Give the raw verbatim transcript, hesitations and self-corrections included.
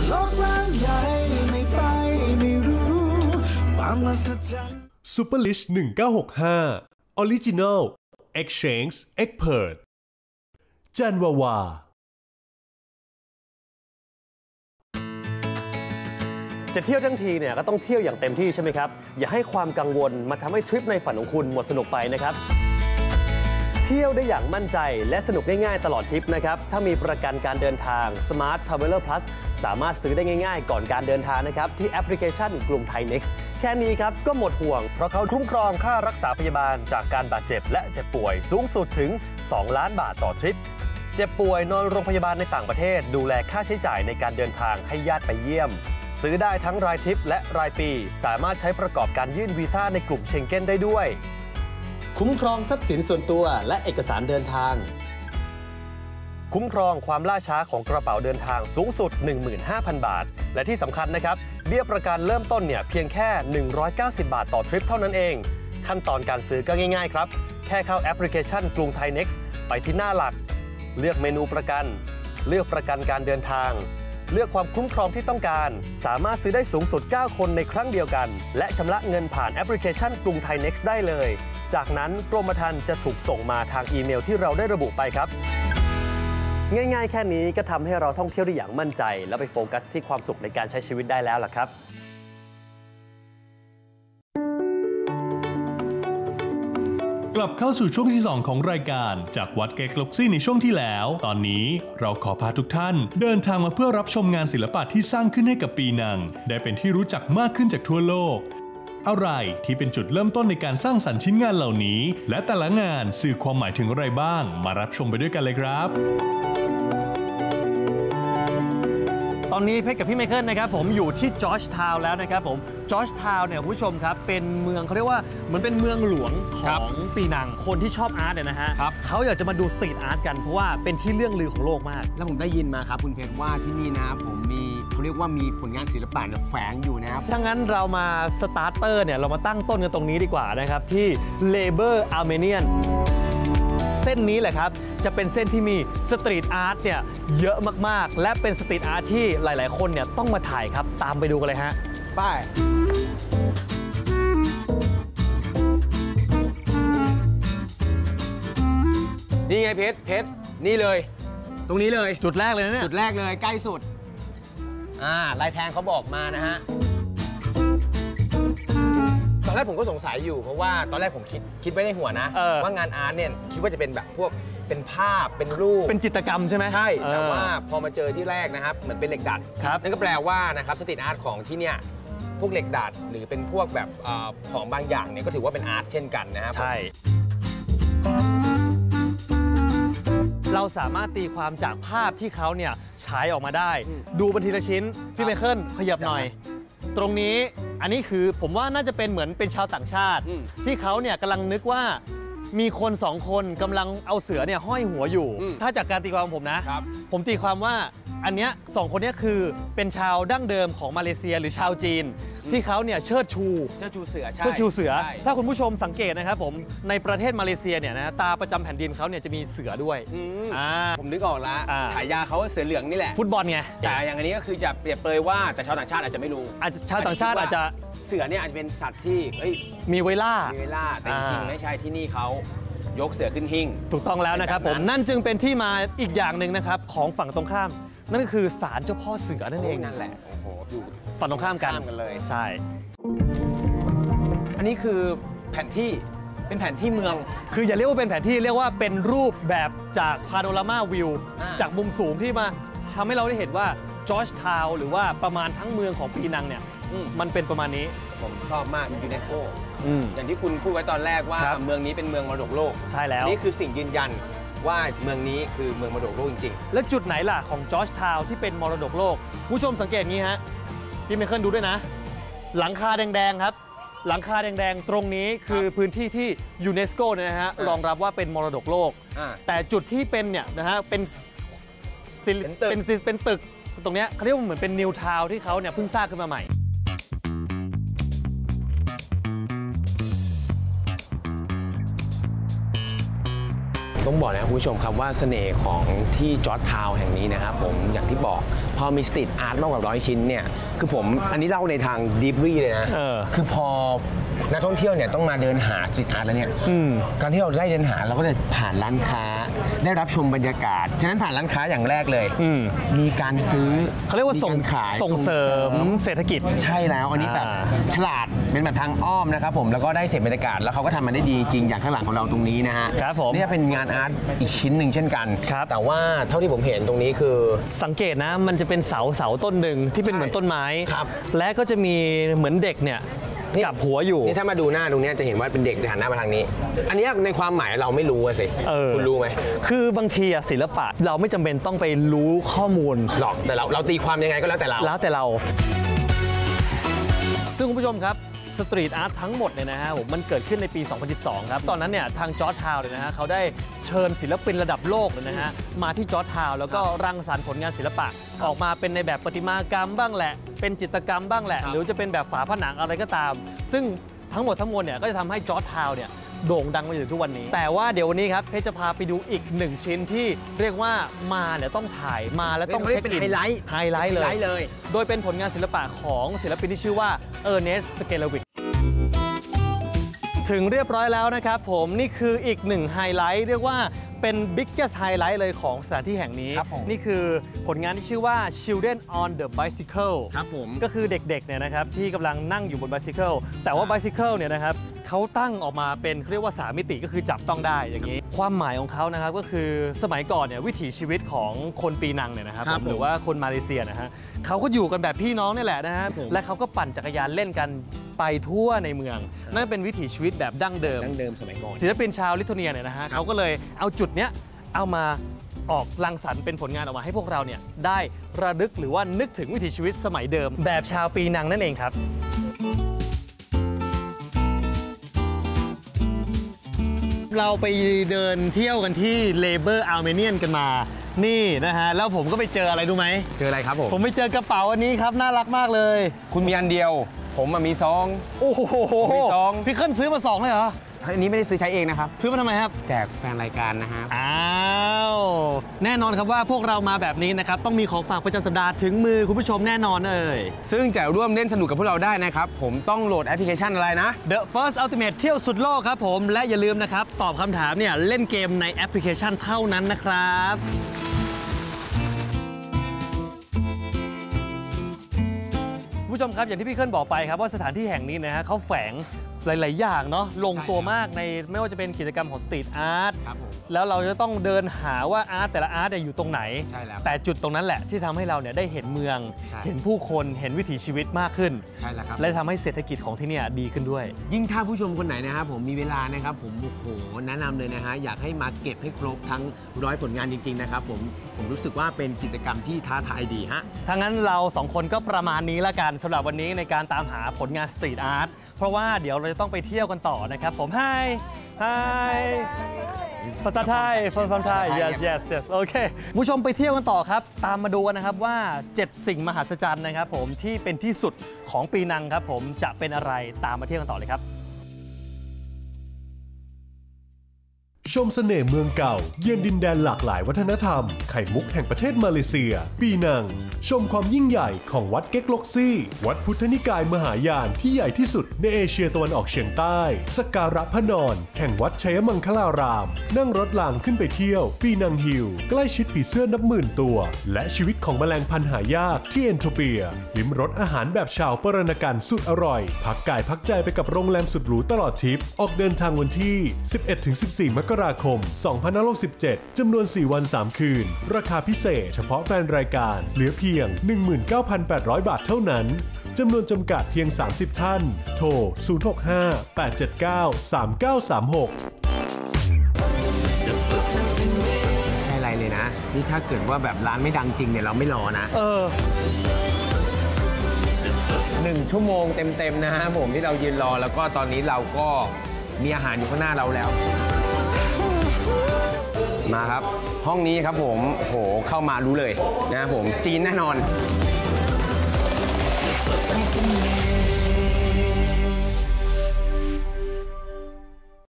โลกกว้างใหญ่ไม่ไปไม่รู้ความมหัศจรรย์ซูเปอร์ลิชหนึ่งเก้าหกห้าออริจินอล Exchange Expert จันวาวาจะเที่ยวทั้งทีเนี่ยก็ต้องเที่ยวอย่างเต็มที่ใช่ไหมครับอย่าให้ความกังวลมาทำให้ทริปในฝันของคุณหมดสนุกไปนะครับเที่ยวได้อย่างมั่นใจและสนุกง่ายๆตลอดทริปนะครับถ้ามีประกันการเดินทาง Smart Traveler Plus สามารถซื้อได้ง่ายๆก่อนการเดินทางนะครับที่แอปพลิเคชันกรุงไทย Next แค่นี้ครับก็หมดห่วงเพราะเขาคุ้มครองค่ารักษาพยาบาลจากการบาดเจ็บและเจ็บป่วยสูงสุดถึงสองล้านบาทต่อทริปเจ็บป่วยนอนโรงพยาบาลในต่างประเทศดูแลค่าใช้จ่ายในการเดินทางให้ญาติไปเยี่ยมซื้อได้ทั้งรายทริปและรายปีสามารถใช้ประกอบการยื่นวีซ่าในกลุ่มเชงเก้นได้ด้วยคุ้มครองทรัพย์สินส่วนตัวและเอกสารเดินทางคุ้มครองความล่าช้าของกระเป๋าเดินทางสูงสุด หนึ่งหมื่นห้าพัน บาทและที่สำคัญนะครับเบี้ยประกันเริ่มต้นเนี่ยเพียงแค่หนึ่งร้อยเก้าสิบบาทต่อทริปเท่านั้นเองขั้นตอนการซื้อก็ง่ายๆครับแค่เข้าแอปพลิเคชันกรุงไทย Next ไปที่หน้าหลักเลือกเมนูประกันเลือกประกันการเดินทางเลือกความคุ้มครองที่ต้องการสามารถซื้อได้สูงสุดเก้าคนในครั้งเดียวกันและชำระเงินผ่านแอปพลิเคชันกรุงไทย Next ได้เลยจากนั้นกรมธรรม์จะถูกส่งมาทางอีเมลที่เราได้ระบุไปครับง่ายๆแค่นี้ก็ทำให้เราท่องเที่ยวได้อย่างมั่นใจและไปโฟกัสที่ความสุขในการใช้ชีวิตได้แล้วล่ะครับกลับเข้าสู่ช่วงที่สองของรายการจากวัดเกกล็อกซี่ในช่วงที่แล้วตอนนี้เราขอพาทุกท่านเดินทางมาเพื่อรับชมงานศิลปะที่สร้างขึ้นให้กับปีนังได้เป็นที่รู้จักมากขึ้นจากทั่วโลกอะไรที่เป็นจุดเริ่มต้นในการสร้างสรรค์ชิ้นงานเหล่านี้และแต่ละงานสื่อความหมายถึงอะไรบ้างมารับชมไปด้วยกันเลยครับตอนนี้เพชรกับพี่ไมเคิลนะครับผมอยู่ที่จอร์จทาวน์แล้วนะครับผมจอร์จทาวน์เนี่ยคุณผู้ชมครับเป็นเมืองเขาเรียกว่าเหมือนเป็นเมืองหลวงของปีนังคนที่ชอบอาร์ตเนี่ยนะฮะเขาอยากจะมาดูสตรีทอาร์ตกันเพราะว่าเป็นที่เรื่องลือของโลกมากแล้วผมได้ยินมาครับคุณเพชรว่าที่นี่นะผมมีเขาเรียกว่ามีผลงานศิลปะแฝงอยู่นะครับถ้างั้นเรามาสตาร์เตอร์เนี่ยเรามาตั้งต้นกันตรงนี้ดีกว่านะครับที่เลเบอร์อาร์เมเนียนเส้นนี้แหละครับจะเป็นเส้นที่มีสตรีทอาร์ตเนี่ยเยอะมากๆและเป็นสตรีทอาร์ตที่หลายๆคนเนี่ยต้องมาถ่ายครับตามไปดูกันเลยฮะไปนี่ไงเพชรเพชรนี่เลยตรงนี้เลยจุดแรกเลยนะเนี่ยจุดแรกเลยใกล้สุดอ่าลายแทงเขาบอกมานะฮะตอนแรกผมก็สงสัยอยู่เพราะว่าตอนแรกผมคิดคิดไว้ในหัวนะว่างานอาร์ตเนี่ยคิดว่าจะเป็นแบบพวกเป็นภาพเป็นรูปเป็นจิตรกรรมใช่ไหมใช่แต่ว่าพอมาเจอที่แรกนะครับเหมือนเป็นเหล็กดัดนั่นก็แปลว่านะครับสตรีทอาร์ตของที่เนี่ยพวกเหล็กดัดหรือเป็นพวกแบบของบางอย่างเนี่ยก็ถือว่าเป็นอาร์ตเช่นกันนะครับใช่เราสามารถตีความจากภาพที่เขาเนี่ยฉายออกมาได้ดูบันทีละชิ้นพี่ไมเคิลขยับหน่อยตรงนี้อันนี้คือผมว่าน่าจะเป็นเหมือนเป็นชาวต่างชาติที่เขาเนี่ยกำลังนึกว่ามีคนสองคนกำลังเอาเสือเนี่ยห้อยหัวอยู่ถ้าจากการตีความของผมนะผมตีความว่าอันเนี้ยสองคนนี้คือเป็นชาวดั้งเดิมของมาเลเซียหรือชาวจีนที่เขาเนี่ยเชิดชูเชิดชูเสือเชิดชูเสือถ้าคุณผู้ชมสังเกตนะครับผมในประเทศมาเลเซียเนี่ยนะตาประจำแผ่นดินเขาเนี่ยจะมีเสือด้วยผมนึกออกแล้วฉายาเขาเสือเหลืองนี่แหละฟุตบอลไงแต่อย่างอันนี้ก็คือจะเปรียบเปรยว่าแต่ชาวต่างชาติอาจจะไม่รู้อาจจะชาวต่างชาติอาจจะเสือเนี่ยอาจจะเป็นสัตว์ที่มีไว้ล่ามีไว้ล่าแต่จริงๆไม่ใช่ที่นี่เขายกเสือขึ้นหิ้งถูกต้องแล้วนะครับผมนั่นจึงเป็นที่มาอีกอย่างหนึ่งนะครับของฝั่งตรงข้ามนั่นก็คือศาลเจ้าพ่อเสือนั่นเองนั่นแหละโอ้โหอยู่ฝั่งตรงข้ามกันเลยใช่อันนี้คือแผนที่เป็นแผนที่เมืองคืออย่าเรียกว่าเป็นแผนที่เรียกว่าเป็นรูปแบบจากพาโนรามาวิวจากมุมสูงที่มาทำให้เราได้เห็นว่าจอร์จทาวน์หรือว่าประมาณทั้งเมืองของปีนังเนี่ยมันเป็นประมาณนี้ผมชอบมากยูเนสโกอย่างที่คุณพูดไว้ตอนแรกว่าเมืองนี้เป็นเมืองมรดกโลกใช่แล้วนี่คือสิ่งยืนยันว่าเมืองนี้คือเมืองมรดกโลกจริงๆและจุดไหนล่ะของจอร์จทาวน์ที่เป็นมรดกโลกผู้ชมสังเกตงี้ฮะพี่ไมเคิลดูด้วยนะหลังคาแดงๆครับหลังคาแดงๆตรงนี้คือพื้นที่ที่ยูเนสโกเนี่ยนะฮะรองรับว่าเป็นมรดกโลกแต่จุดที่เป็นเนี่ยนะฮะเป็นเป็นเป็นตึกตรงเนี้ยเขาเรียกว่าเหมือนเป็นนิวทาวน์ที่เขาเนี่ยเพิ่งสร้างขึ้นมาใหม่ต้องบอกนะคุณผู้ชมครับว่าเสน่ห์ของที่จอร์จทาวน์แห่งนี้นะครับผมอย่างที่บอกพอมีสตรีทอาร์ตมากกว่าร้อยชิ้นเนี่ยคือผมอันนี้เล่าในทางดีฟรี่เลยนะคือพอนักท่องเที่ยวเนี่ยต้องมาเดินหาสตรีทอาร์ตแล้วเนี่ยการที่เราได้เดินหาเราก็จะผ่านร้านค้าได้รับชมบรรยากาศฉะนั้นผ่านร้านค้าอย่างแรกเลยมีการซื้อเขาเรียกว่าส่งขายส่งเสริมเศรษฐกิจใช่แล้วอันนี้แบบฉลาดเป็นแบบทางอ้อมนะครับผมแล้วก็ได้เสพบรรยากาศแล้วเขาก็ทำมันได้ดีจริงอย่างข้างหลังของเราตรงนี้นะฮะครับผมนี่เป็นงานอาร์ตอีกชิ้นหนึ่งเช่นกันแต่ว่าเท่าที่ผมเห็นตรงนี้คือสังเกตนะมันจะเป็นเสาเสาต้นหนึ่งที่เป็นเหมือนต้นไม้และก็จะมีเหมือนเด็กเนี่ยกับหัวอยู่นี่ถ้ามาดูหน้าตรงนี้จะเห็นว่าเป็นเด็กจะหันหน้ามาทางนี้อันนี้ในความหมายเราไม่รู้สิคุณรู้ไหมคือบางทีศิลปะเราไม่จำเป็นต้องไปรู้ข้อมูลหรอกแต่เราเราตีความยังไงก็แล้วแต่เราแล้วแต่เราซึ่งคุณผู้ชมครับสตรีทอาร์ตทั้งหมดเนี่ยนะฮะผมมันเกิดขึ้นในปี สองพันสิบสอง ครับตอนนั้นเนี่ยทางจอร์จทาวน์เนี่ยนะฮะเขาได้เชิญศิลปินระดับโลกเลยนะฮะมาที่จอร์จทาวน์แล้วก็รังสรรค์ผลงานศิลปะออกมาเป็นในแบบประติมากรรมบ้างแหละเป็นจิตรกรรมบ้างแหละหรือจะเป็นแบบฝาผนังอะไรก็ตามซึ่งทั้งหมดทั้งมวลเนี่ยก็จะทำให้จอร์จทาวน์เนี่ยโด่งดังมาถึงทุกวันนี้แต่ว่าเดี๋ยววันนี้ครับเพชรจะพาไปดูอีกหนึ่งชิ้นที่เรียกว่ามาเนี่ยต้องถ่ายมาแล้วต้องเช็คอินไฮไลท์ไฮไลท์เลยโดยเป็นผลงานศิลปะของศิลปินที่ชื่อว่าเออร์เนสต์ สเกลวิกถึงเรียบร้อยแล้วนะครับผมนี่คืออีกหนึ่งไฮไลท์เรียกว่าเป็น biggest highlight เลยของสถานที่แห่งนี้นี่คือผลงานที่ชื่อว่า Children on the Bicycle ครับผมก็คือเด็กๆเนี่ยนะครับที่กำลังนั่งอยู่บน bicycle แต่ว่า bicycle เนี่ยนะครับเขาตั้งออกมาเป็นเรียกว่าสามมิติก็คือจับต้องได้อย่างนี้ความหมายของเขานะครับก็คือสมัยก่อนเนี่ยวิถีชีวิตของคนปีนังเนี่ยนะครับหรือว่าคนมาเลเซียนะฮะเขาก็อยู่กันแบบพี่น้องนี่แหละนะฮะและเขาก็ปั่นจักรยานเล่นกันไปทั่วในเมืองนั่นเป็นวิถีชีวิตแบบดั้งเดิมดั้งเดิมสมัยก่อนศิลปินชาวลิทัวเนียเนี่ยนะฮะเขาก็เลยเอาจุดเนี้ยเอามาออกรังสรรค์เป็นผลงานออกมาให้พวกเราเนี่ยได้ระลึกหรือว่านึกถึงวิถีชีวิตสมัยเดิมแบบชาวปีนังนั่นเองครับเราไปเดินเที่ยวกันที่ Labor Armenian กันมานี่นะฮะแล้วผมก็ไปเจออะไรดูไหมเจออะไรครับผมผมไปเจอกระเป๋าอันนี้ครับน่ารักมากเลยคุณมีอันเดียวผมมีซองโอ้โหมีซองพี่ขึ้นซื้อมาสองเลยเหรออันนี้ไม่ได้ซื้อใช้เองนะครับซื้อมาทำไมครับแจกแฟนรายการนะครับอ้าวแน่นอนครับว่าพวกเรามาแบบนี้นะครับต้องมีของฝากประจำสัปดาห์ถึงมือคุณผู้ชมแน่นอนเลยซึ่งจะร่วมเล่นสนุกกับพวกเราได้นะครับผมต้องโหลดแอปพลิเคชันอะไรนะ The First Ultimate เที่ยวสุดโลกครับผมและอย่าลืมนะครับตอบคำถามเนี่ยเล่นเกมในแอปพลิเคชันเท่านั้นนะครับผู้ชมครับอย่างที่พี่เคิลบอกไปครับว่าสถานที่แห่งนี้นะฮะเขาแฝงหลายๆอย่างเนาะลงตัวมากในไม่ว่าจะเป็นกิจกรรมของสตรีทอาร์ตแล้วเราจะต้องเดินหาว่าอาร์ตแต่ละอาร์ตอยู่ตรงไหนแต่จุดตรงนั้นแหละที่ทำให้เราเนี่ยได้เห็นเมืองเห็นผู้คนเห็นวิถีชีวิตมากขึ้นและทำให้เศรษฐกิจของที่นี่ดีขึ้นด้วยยิ่งถ้าผู้ชมคนไหนนะครับผมมีเวลานะครับผมโอ้โหแนะนำเลยนะฮะอยากให้มาเก็บให้ครบทั้งร้อยผลงานจริงๆนะครับผมผมรู้สึกว่าเป็นกิจกรรมที่ท้าทายดีฮะถ้างั้นเราสองคนก็ประมาณนี้ละกันสำหรับวันนี้ในการตามหาผลงานสตรีทอาร์ตเพราะว่าเดี๋ยวเราจะต้องไปเที่ยวกันต่อนะครับผม Hi Hi ภาษาไทยภาษาไทย yes yes yes โอเคผู้ชมไปเที่ยวกันต่อครับตามมาดูกันนะครับว่าเจ็ดสิ่งมหัศจรรย์นะครับผมที่เป็นที่สุดของปีนังครับผมจะเป็นอะไรตามมาเที่ยวกันต่อเลยครับชมเสน่ห์เมืองเก่าเยือนดินแดนหลากหลายวัฒนธรรมไข่มุกแห่งประเทศมาเลเซียปีนังชมความยิ่งใหญ่ของวัดเก๊กลกซี่วัดพุทธนิกายมหายานที่ใหญ่ที่สุดในเอเชียตะวันออกเฉียงใต้สักการะพระนอนแห่งวัดชัยมังคลารามนั่งรถรางขึ้นไปเที่ยวปีนังฮิลใกล้ชิดผีเสื้อนับหมื่นตัวและชีวิตของแมลงพันธุ์หายากที่เอนโทเปียลิ้มรสอาหารแบบชาวปรณกันสุดอร่อยพักกายพักใจไปกับโรงแรมสุดหรูตลอดทริปออกเดินทางวันที่ สิบเอ็ดถึงสิบสี่ มกราคม สองพันห้าร้อยหกสิบเจ็ด จำนวน สี่ วัน สาม คืนราคาพิเศษเฉพาะแฟนรายการเหลือเพียง หนึ่งหมื่นเก้าพันแปดร้อย บาทเท่านั้นจำนวนจำกัดเพียง สามสิบ ท่านโทร ศูนย์ หก ห้า แปด เจ็ด เก้า สาม เก้า สาม หกใช่ไรเลยนะนี่ถ้าเกิดว่าแบบร้านไม่ดังจริงเนี่ยเราไม่รอนะเออหนึ่งชั่วโมงเต็มๆนะฮะผมที่เรายืนรอแล้วก็ตอนนี้เราก็มีอาหารอยู่ข้างหน้าเราแล้วมาครับห้องนี้ครับผมโหเข้ามารู้เลยนะครับผมจีนแน่นอน